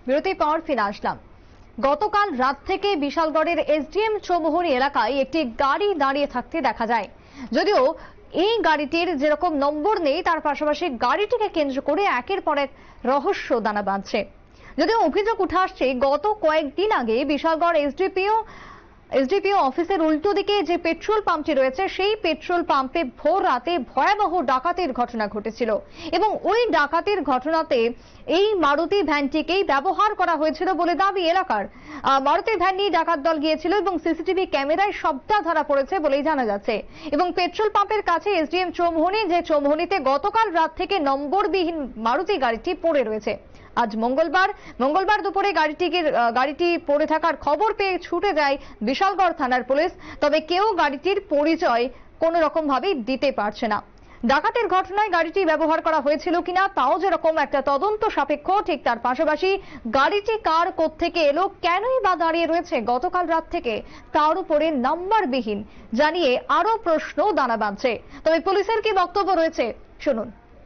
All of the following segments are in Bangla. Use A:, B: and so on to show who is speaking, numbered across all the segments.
A: বিরতির পর ফিরে আসলাম। গতকাল রাত থেকে বিশালগড়ের এসডিএম চৌমুহনী এলাকায় একটি গাড়ি দাঁড়িয়ে থাকতে দেখা যায়। যদিও এই গাড়িটির যেরকম নম্বর নেই, তার পাশাপাশি গাড়িটিকে কেন্দ্র করে একের পর এক রহস্য দানা বাঁধছে। যদিও অভিযোগ উঠে আসছে, গত কয়েকদিন আগে বিশালগড় এসডিপিও অফিসের উল্টো দিকে যে পেট্রোল পাম্পটি রয়েছে, সেই পেট্রোল পাম্পে ভোর রাতে ভয়াবহ ডাকাতির ঘটনা ঘটেছিল এবং ওই ডাকাতির ঘটনাতে এই মারুতি ভ্যানটিকেই ব্যবহার করা হয়েছিল বলে দাবি এলাকার। মারুতি ভ্যান নিয়ে ডাকাত দল গিয়েছিল এবং সিসিটিভি ক্যামেরায় সবটা ধরা পড়েছে বলেই জানা যাচ্ছে। এবং পেট্রোল পাম্পের কাছে এসডিএম চৌমুহনী, যে চৌমুহনীতে গতকাল রাত থেকে নম্বরবিহীন মারুতি গাড়িটি পড়ে রয়েছে। আজ মঙ্গলবার দুপুরে গাড়িটি পড়ে থাকার খবর পেয়ে ছুটে যায় বিশালগড় থানার পুলিশ। তবে কেউ গাড়িটির পরিচয় কোন রকম ভাবে দিতে পারছে না। ডাকাতের ঘটনায় গাড়িটি ব্যবহার করা হয়েছিল কিনা তাও যেরকম একটা তদন্ত সাপেক্ষ, ঠিক তার পাশাপাশি গাড়িটি কার কোত্থেকে এলো, কেনই বা দাঁড়িয়ে রয়েছে গতকাল রাত থেকে, তার উপরে নাম্বারবিহীন জানিয়ে আরো প্রশ্ন দানা বাঁধছে। তবে পুলিশের কি বক্তব্য রয়েছে শুনুন।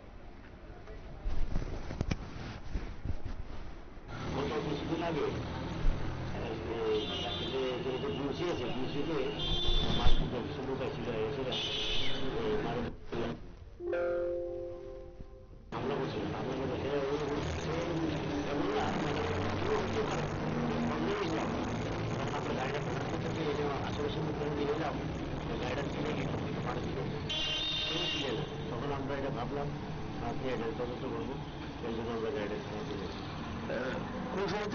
B: তখন আমরা এটা ভাবলাম আপনি এটা তদন্ত করবো, সেই জন্য আমরা গাড়িটা তুলেছি। কোন সময়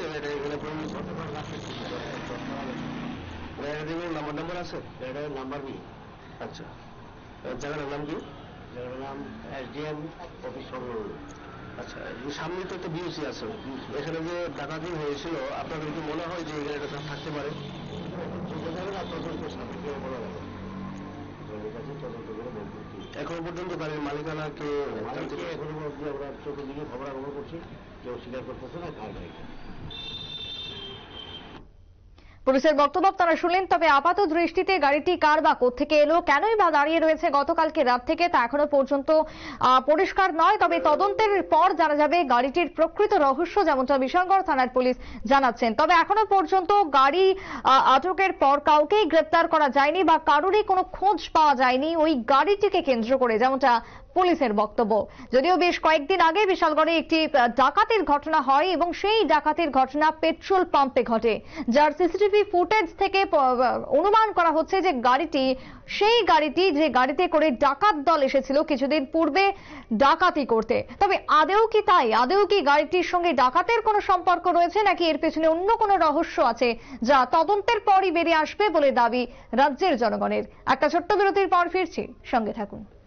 B: এখানে নাম্বার আছে? গাড়িটার নাম্বার নেই। আচ্ছা, জায়গাটার নাম কি? জায়গাটার নাম এসডিএম অফিস সংলগ্ন। আচ্ছা, সামনে তো একটা বিউসি আছে, এখানে যে ডাকাতি হয়েছিল, আপনাদের কি মনে হয় যে এই গাড়িটা থাকতে পারে? এখনো পর্যন্ত গাড়ির মালিকানাকে এখনো আমরা চতুর্দিকে খবর আগমন করছি, কেউ স্বীকার করতেছে না কার গাড়িটা।
A: পুলিশের বক্তব্য তারা শুনলেন। তবে আপাত দৃষ্টিতে গাড়িটি কার বা কোত্থেকে এলো, কেনই বা দাঁড়িয়ে রয়েছে গতকালকে রাত থেকে, তা এখনো পর্যন্ত পরিষ্কার নয়। তবে তদন্তের পর জানা যাবে গাড়িটির প্রকৃত রহস্য, যেমনটা বিশালগড় থানার পুলিশ জানাচ্ছেন। তবে এখনো পর্যন্ত গাড়ি আটকের পর কাউকেই গ্রেপ্তার করা যায়নি বা কারোরই কোনো খোঁজ পাওয়া যায়নি ওই গাড়িটিকে কেন্দ্র করে, যেমনটা পুলিশের বক্তব্য। যদিও বেশ কয়েকদিন আগে বিশালগড়ে একটি ডাকাতির ঘটনা হয় এবং সেই ডাকাতির ঘটনা পেট্রোল পাম্পে ঘটে, যার সিসিটিভি ফুটেজ থেকে অনুমান করা হচ্ছে যে সেই গাড়িটি যে গাড়িতে করে ডাকাত দল এসেছিল কিছুদিন পূর্বে ডাকাতি করতে। তবে আদেও কি তাই? আদেও কি গাড়িটির সঙ্গে ডাকাতের কোনো সম্পর্ক রয়েছে, নাকি এর পেছনে অন্য কোনো রহস্য আছে, যা তদন্তের পরই বেরিয়ে আসবে বলে দাবি রাজ্যের জনগণের। একটা ছোট্ট বিরতির পর ফিরছি, সঙ্গে থাকুন।